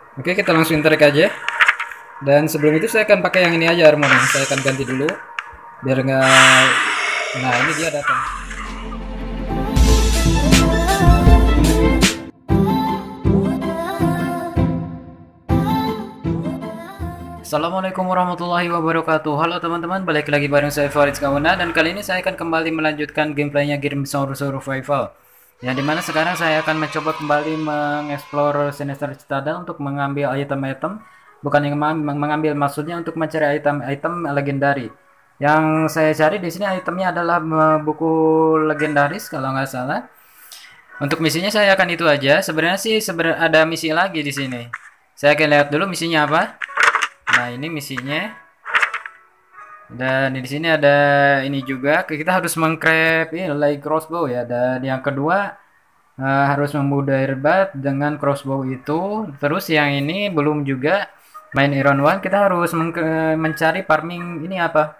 Oke, kita langsung interact aja. Dan sebelum itu saya akan pakai yang ini aja armornya. Saya akan ganti dulu biar nggak. Nah, ini dia datang. Assalamualaikum warahmatullahi wabarakatuh. Halo teman-teman, balik lagi bareng saya Farid Kawana, dan kali ini saya akan kembali melanjutkan gameplaynya game Survival. Yang dimana sekarang saya akan mencoba kembali mengeksplor Sinister Citadel untuk mengambil item-item, bukan yang mengambil, maksudnya untuk mencari item-item legendari. Yang saya cari di sini itemnya adalah buku legendaris kalau nggak salah. Untuk misinya saya akan itu aja. Sebenarnya sih ada misi lagi di sini. Saya akan lihat dulu misinya apa. Nah, ini misinya. Dan di sini ada ini juga. Kita harus mengcraft ini light crossbow ya. Dan yang kedua harus memudai bat dengan crossbow itu. Terus yang ini belum juga main Iron One. Kita harus mencari farming ini apa?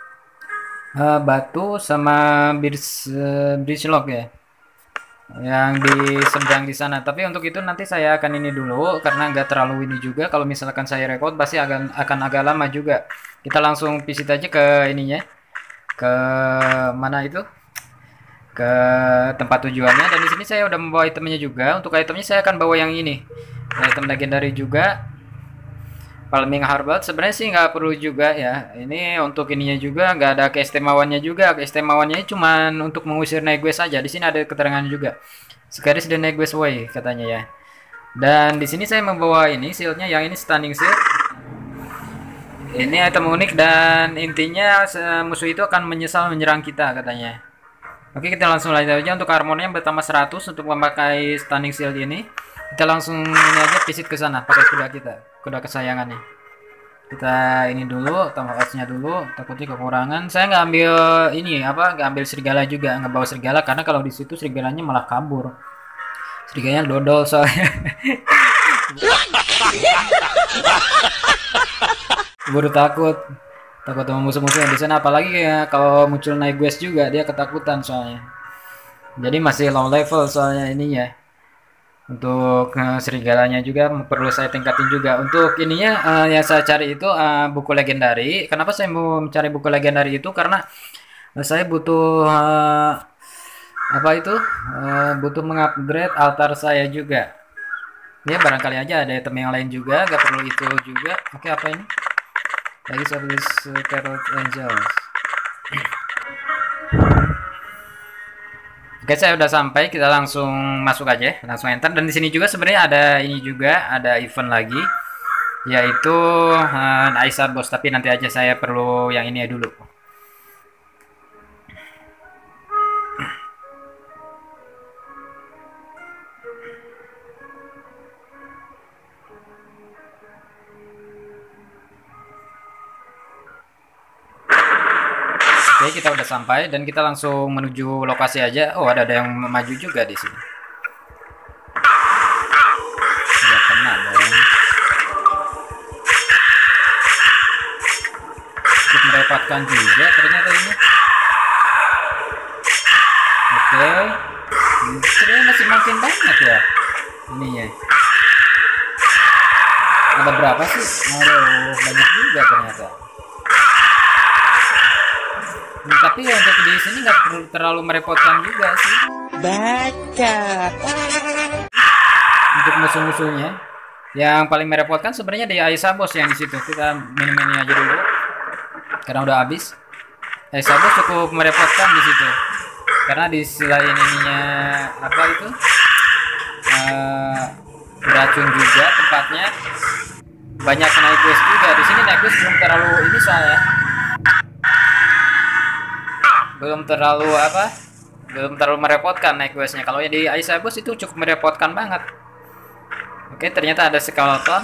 Batu sama bridge lock ya. Yang di seberang di sana. Tapi untuk itu nanti saya akan ini dulu karena nggak terlalu ini juga. Kalau misalkan saya record pasti akan agak lama juga. Kita langsung visit aja ke ininya, ke mana itu, ke tempat tujuannya. Dan di sini saya udah membawa itemnya juga. Untuk itemnya saya akan bawa yang ini, item legendary juga, Palming Harbor. Sebenarnya sih nggak perlu juga ya. Ini untuk ininya juga nggak ada keistimewaannya juga. Keistimewaannya cuma untuk mengusir Nightwish saja. Di sini ada keterangan juga. Scaris the Nightwish way katanya ya. Dan di sini saya membawa ini shieldnya, yang ini stunning shield. Ini item unik dan intinya musuh itu akan menyesal menyerang kita katanya. Oke, kita langsung lanjut aja. Untuk armornya bertambah 100 untuk memakai stunning shield ini. Kita langsung ini aja visit ke sana pakai kuda kita, kuda kesayangannya. Kita ini dulu, tambah odds-nya dulu, takutnya kekurangan. Saya nggak ambil ini apa, nggak ambil serigala juga, nggak bawa serigala karena kalau di situ serigalanya malah kabur. Serigalanya dodol soalnya. Baru takut, takut sama musuh-musuh yang di sana. Apalagi ya kalau muncul Nightwish juga, dia ketakutan soalnya. Jadi masih low level soalnya ininya. Untuk serigalanya juga perlu saya tingkatin juga. Untuk ininya yang saya cari itu buku legendary. Kenapa saya mau mencari buku legendary itu? Karena saya butuh apa itu? Butuh mengupgrade altar saya juga. Ya barangkali aja ada item yang lain juga, gak perlu itu juga. Oke, apa ini? Lagi service Carrot Angels. Oke, saya udah sampai. Kita langsung masuk aja, langsung enter. Dan di sini juga sebenarnya ada ini juga, ada event lagi, yaitu Aisa Boss. Tapi nanti aja, saya perlu yang ini ya dulu. Oke, kita udah sampai dan kita langsung menuju lokasi aja. Oh, ada yang maju juga di sini. Udah kena dong. Cukup merepotkan juga ternyata ini. Oke. Sebenarnya masih makin banyak ya ininya. Ada berapa sih? Aduh, banyak juga ternyata. Tapi untuk di sini nggak perlu terlalu merepotkan juga sih. Baca. Untuk musuh-musuhnya, yang paling merepotkan sebenarnya di Aisa Boss yang di situ. Kita mini-mini aja dulu, karena udah habis. Aisa Boss cukup merepotkan di situ, karena di selain ininya apa itu beracun juga tempatnya. Banyak Nightwish juga di sini. Nightwish belum terlalu ini soalnya. Belum terlalu merepotkan Nightwish-nya. Kalau di Aisa Boss itu cukup merepotkan banget. Oke, ternyata ada skeleton.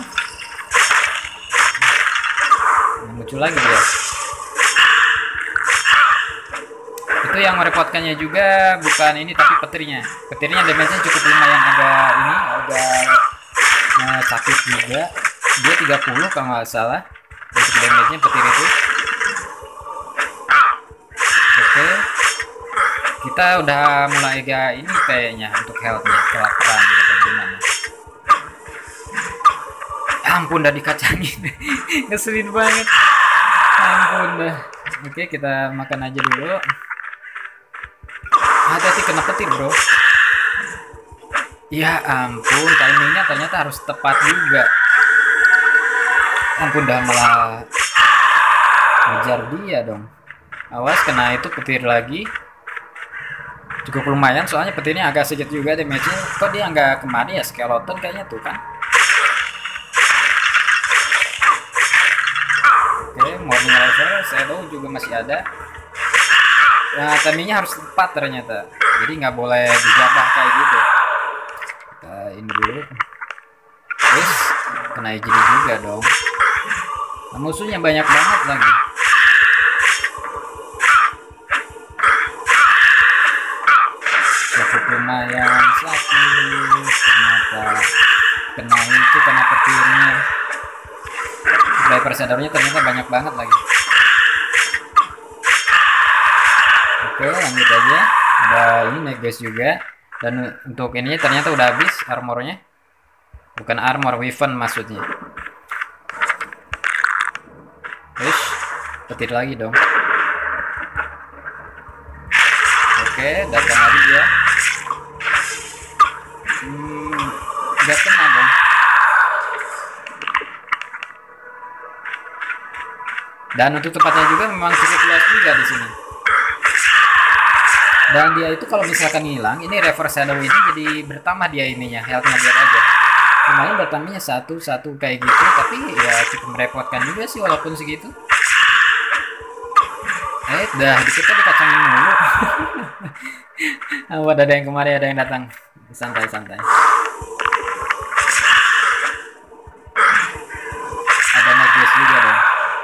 Muncul lagi dia. Itu yang merepotkannya juga bukan ini, tapi petirnya. Petirnya damage-nya cukup lumayan, agak sakit juga. Dia 30 kalau nggak salah untuk damage-nya petir itu. Oke, kita udah mulai agak ini kayaknya untuk health-nya kelaparan gitu gimana. Ampun, udah dikacangin. Ngeselin banget. Ampun dah. Oke, kita makan aja dulu. Hati-hati kena petir, bro. Ya ampun, timingnya ternyata harus tepat juga. Ampun, dah malah ngejar dia dong. Awas kena itu petir lagi. Cukup lumayan, soalnya petirnya agak sedikit juga damage-nya. Kok dia nggak kemari ya, skeleton kayaknya tuh kan. Oke, morning level, shadow juga masih ada. Nah, timingnya harus tepat ternyata. Jadi nggak boleh dijabah kayak gitu. Kita ini dulu. Terus kena hijau juga dong. Nah, musuhnya banyak banget lagi. Cukup lumayan sakit. Ternyata kena itu, kena petirnya. Driver shadow-nya ternyata banyak banget lagi. Oke, lanjut aja. Udah ini neges juga. Dan untuk ininya ternyata udah habis armornya. Bukan armor, weapon maksudnya. Terus petir lagi dong. Oke, datang lagi dia. Gak kena dong. Dan untuk tempatnya juga memang cukup luas juga di sini. Dan dia itu kalau misalkan hilang, ini reverse shadow ini jadi bertambah dia ininya, health-nya lihat aja. Lumayan bertambahnya satu kayak gitu, tapi ya cukup merepotkan juga sih walaupun segitu. Dah kita dikacangin mulu. Ada yang kemarin, ada yang datang. Santai-santai. Ada neges juga dong.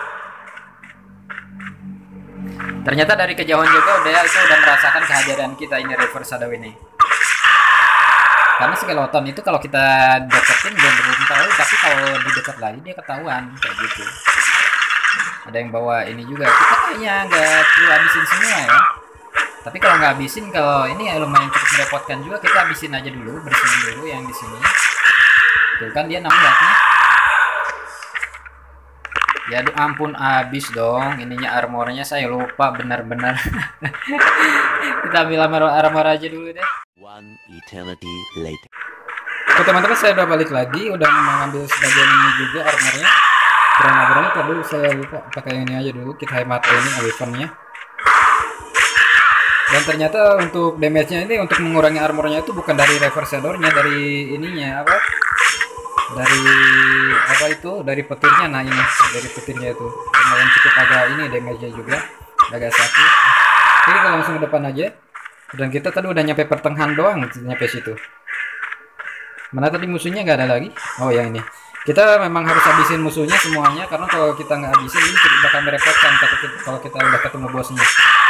Ternyata dari kejauhan juga udah merasakan kehadiran kita ini reverse shadow ini. Karena skeleton itu kalau kita deketin dia belum tahu, tapi kalau lebih dekat lagi dia ketahuan kayak gitu. Ada yang bawa ini juga. Kita kayaknya nggak perlu habisin semua ya. Tapi kalau nggak habisin, kalau ini ya lumayan cukup merepotkan juga, kita habisin aja dulu, bersihin dulu yang di sini. Tuh kan dia nampaknya. Ya ampun, habis dong ininya armornya, saya lupa benar-benar. Kita ambil armor aja dulu deh. One eternity later. Oke teman-teman, saya udah balik lagi, udah mengambil sebagian ini juga armornya. Berani tadi saya lupa pakai ini aja dulu, kita hemat ini weaponnya. Dan ternyata untuk damage-nya ini, untuk mengurangi armornya itu bukan dari reverse shadow-nya, dari ininya apa? Dari petirnya. Nah ini dari petirnya itu lumayan cukup agak ini damage-nya juga agak sakit. Jadi kita langsung ke depan aja. Dan kita tadi udah nyampe pertengahan doang, nyampe situ. Mana tadi musuhnya nggak ada lagi? Oh yang ini. Kita memang harus habisin musuhnya semuanya, karena kalau kita nggak habisin ini bakal merepotkan kalau kita udah ketemu bosnya.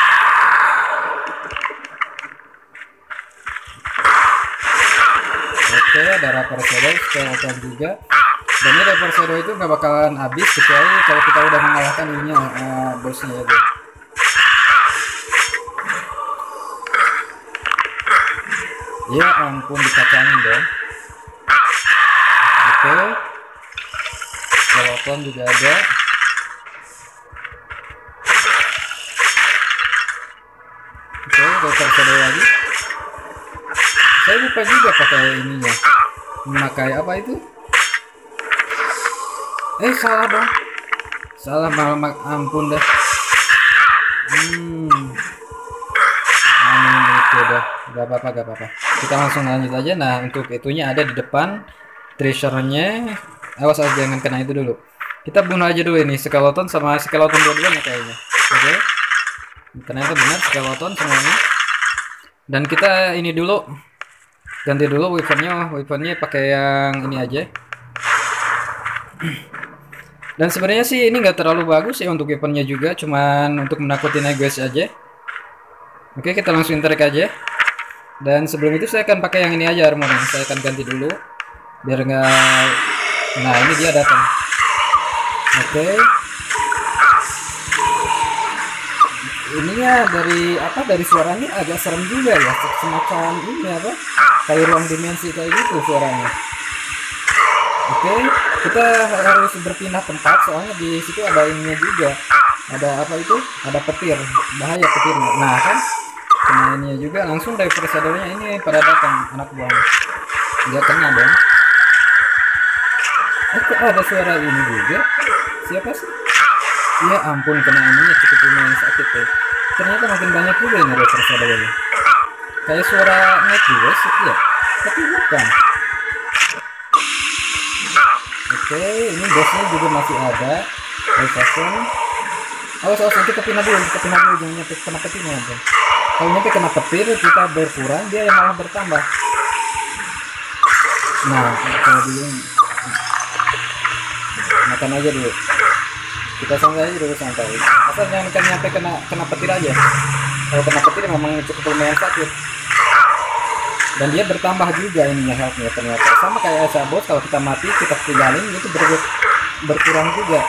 Oke, ada reverse shadow, skeleton juga. Dan ini reverse shadow itu nggak bakalan habis kecuali kalau kita udah mengalahkan ininya bosnya itu. Ya ampun, dikacangin dong. Oke, skeleton juga ada. Oke, reverse shadow lagi. Saya lupa juga pakai ininya, memakai apa itu? Salah dong, salah malah, ampun dah. Itu dah, gak apa-apa. Kita langsung lanjut aja. Nah untuk itunya ada di depan treasure-nya. Awas aja jangan kena itu dulu. Kita bunuh aja dulu ini skeleton sama skeleton dua-duanya kayaknya. Oke, ternyata benar skeleton semuanya. Dan kita ini dulu, ganti dulu weaponnya pakai yang ini aja. Dan sebenarnya sih ini nggak terlalu bagus ya untuk weaponnya juga, cuman untuk menakutin guys aja. Oke, kita langsung tarik aja. Dan sebelum itu saya akan pakai yang ini aja armornya. Saya akan ganti dulu biar nggak. Nah ini dia datang. Oke. Ininya dari suaranya agak serem juga ya, semacam ini apa? Kayak ruang dimensi kayak gitu suaranya. Oke, kita harus berpindah tempat soalnya di situ ada ininya juga. Ada apa itu? Ada petir. Bahaya petirnya. Nah, kan kena ininya juga langsung dari persaudaranya ini pada datang anak buah. Dia kena dong. Kok ada suara ini juga? Siapa sih? Ya ampun, kena ininya cukup lumayan sakit tuh. Ternyata makin banyak juga ini dari persaudaranya. Kayak suara net juga sih ya. Tapi bukan. Oke, ini bosnya juga masih ada. Revolution. Awas nanti kepinah dulu, jangan nyampe kena petirnya nanti. Kalau nyampe kena petir kita berkurang, dia yang malah bertambah. Nah, kalau dulu makan aja dulu. Kita santai aja dulu, santai. Asal jangan nyampe kena petir aja. Kalau kena petir memang cukup lumayan sakit. Dan dia bertambah juga ininya healthnya ternyata. Sama kayak Asa Bos, kalau kita mati kita tinggalin itu berkurang juga.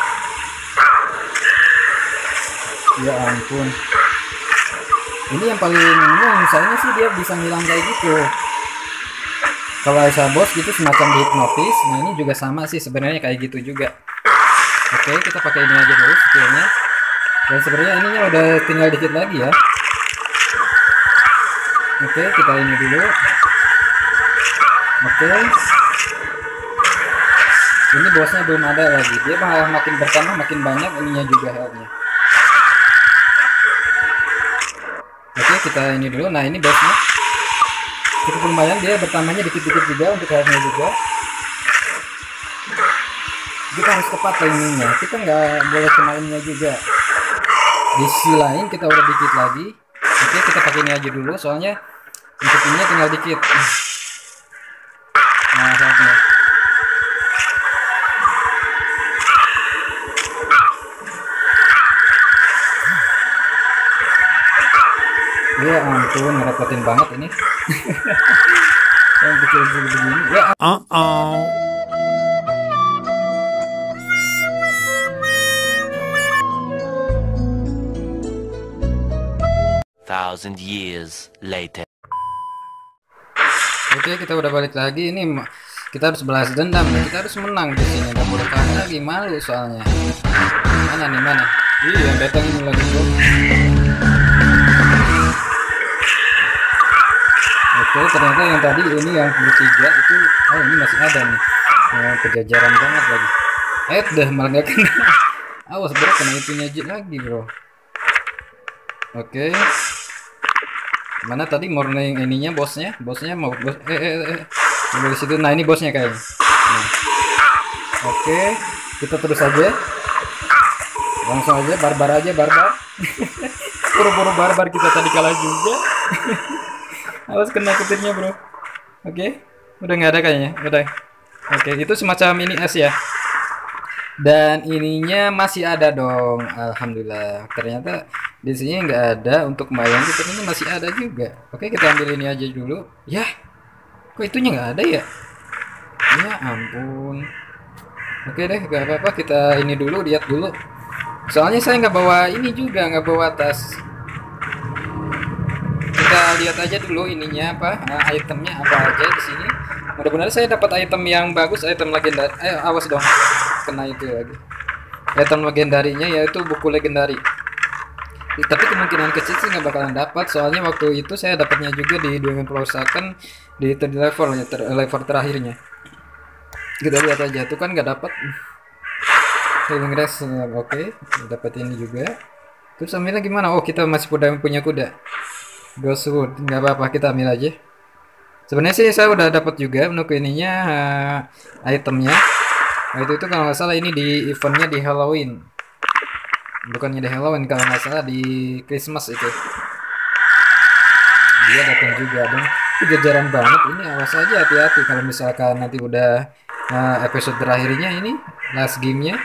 Ya ampun. Ini yang paling misalnya sih dia bisa ngilang kayak gitu. Kalau Asa Bos gitu semacam dihipnotis. Nah ini juga sama sih sebenarnya kayak gitu juga. Oke, kita pakai ini aja dulu skillnya. Dan sebenarnya ininya udah tinggal dikit lagi ya. Oke, kita ini dulu. Oke. Ini bosnya belum ada lagi. Dia malah makin bertambah makin banyak ininya juga healthnya. Oke, kita ini dulu. Nah, ini bosnya. Cukup lumayan, dia bertambahnya dikit-dikit juga untuk healthnya juga. Kita harus tepat timingnya. Kita nggak boleh kena ininya juga. Di sisi lain kita udah dikit lagi. Oke, kita pakai ini aja dulu. Soalnya untuk ininya tinggal dikit. Nah, healthnya. Ya ampun, ngerepotin banget ini. Yang kecil begini. Ya. Thousand years later. Oke, kita udah balik lagi. Ini kita harus balas dendam. Kita harus menang di sini. Gak boleh kalah lagi, malu soalnya. Mana? Iya, yang datang ini lagi bro. Oke, ternyata yang tadi ini yang bertiga itu, ini masih ada nih. Kejajaran banget lagi. Dah malah gak kena. Awas bro, kena itunya lagi bro. Oke. Mana tadi morning ininya bosnya mau bos dari situ. Nah ini bosnya kayaknya. Nah. Oke, kita terus aja, langsung aja barbar buru-buru barbar kita tadi kalah juga. Awas kena petirnya bro. Oke, udah nggak ada kayaknya, udah. Oke, itu semacam ini es ya. Dan ininya masih ada dong, alhamdulillah. Ternyata di sini nggak ada untuk mayang, tapi ini masih ada juga. Oke, kita ambil ini aja dulu. Ya, kok itunya nggak ada ya? Ya ampun. Oke deh, nggak apa-apa. Kita ini dulu, lihat dulu. Soalnya saya nggak bawa ini juga, nggak bawa tas. Kita lihat aja dulu ininya apa, itemnya apa aja di sini. Mudah-mudahan saya dapat item yang bagus, item legendari. Awas dong, kena itu lagi. Item legendarinya yaitu buku legendari. Tapi kemungkinan kecil sih nggak bakalan dapat, soalnya waktu itu saya dapatnya juga di 20 di level terakhirnya. Kita lihat aja tuh kan nggak dapat. Healing rest, oke, dapat ini juga. Terus ambilnya gimana? Oh, kita masih punya kuda. Ghostwood, nggak apa-apa, kita ambil aja. Sebenarnya sih saya udah dapat juga untuk ininya, itemnya. Nah, itu kalau nggak salah ini di eventnya di Halloween. Bukannya di Halloween, kalau nggak salah di Christmas itu. Dia datang juga dong. Itu jajaran banget ini, awas aja, hati-hati kalau misalkan nanti udah episode terakhirnya ini, last gamenya.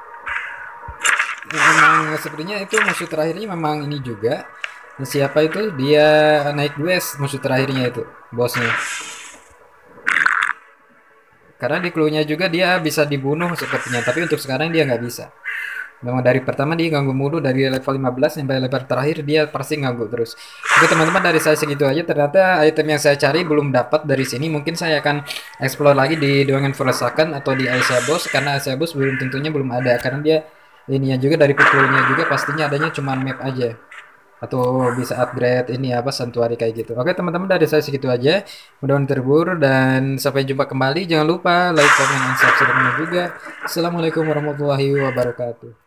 Memang sepertinya itu musuh terakhirnya memang ini juga. Siapa itu? Dia naik dues musuh terakhirnya itu, bosnya. Karena di clue-nya juga dia bisa dibunuh sepertinya, tapi untuk sekarang dia nggak bisa. Memang dari pertama dia ganggu mulu, dari level 15 sampai level terakhir dia pasti ganggu terus. Oke teman-teman, dari saya segitu aja. Ternyata item yang saya cari belum dapat dari sini. Mungkin saya akan explore lagi di Dewangan Foresakan atau di Aisyah Boss, karena Aisyah Boss belum tentunya belum ada, karena dia ininya juga dari pukulnya juga pastinya adanya cuma map aja, atau bisa upgrade ini apa santuari kayak gitu. Oke teman-teman, dari saya segitu aja. Mudah-mudahan terhibur dan sampai jumpa kembali. Jangan lupa like, comment, dan subscribe-nya juga. Assalamualaikum warahmatullahi wabarakatuh.